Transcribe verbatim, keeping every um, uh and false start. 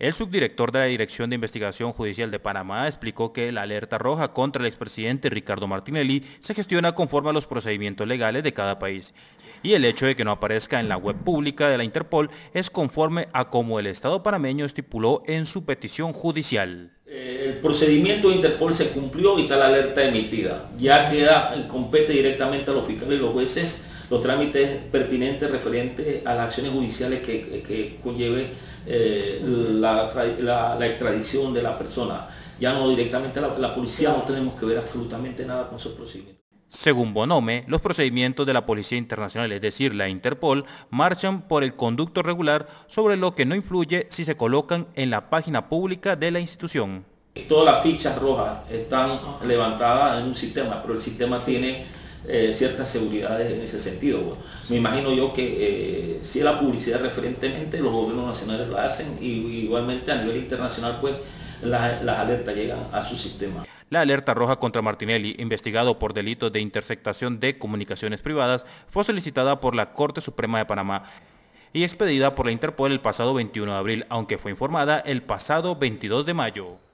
El subdirector de la Dirección de Investigación Judicial de Panamá explicó que la alerta roja contra el expresidente Ricardo Martinelli se gestiona conforme a los procedimientos legales de cada país. Y el hecho de que no aparezca en la web pública de la Interpol es conforme a como el Estado panameño estipuló en su petición judicial. El procedimiento de Interpol se cumplió y está la alerta emitida. Ya queda, compete directamente a los fiscales y los jueces los trámites pertinentes referentes a las acciones judiciales que, que conlleve eh, la, la, la extradición de la persona. Ya no directamente la, la policía, no tenemos que ver absolutamente nada con esos procedimientos. Según Bonome, los procedimientos de la Policía Internacional, es decir, la Interpol, marchan por el conducto regular, sobre lo que no influye si se colocan en la página pública de la institución. Todas las fichas rojas están levantadas en un sistema, pero el sistema tiene eh, ciertas seguridades en ese sentido. Bueno, me imagino yo que eh, si es la publicidad referentemente, los gobiernos nacionales la hacen y igualmente a nivel internacional, pues las, las alertas llegan a su sistema. La alerta roja contra Martinelli, investigado por delitos de interceptación de comunicaciones privadas, fue solicitada por la Corte Suprema de Panamá y expedida por la Interpol el pasado veintiuno de abril, aunque fue informada el pasado veintidós de mayo.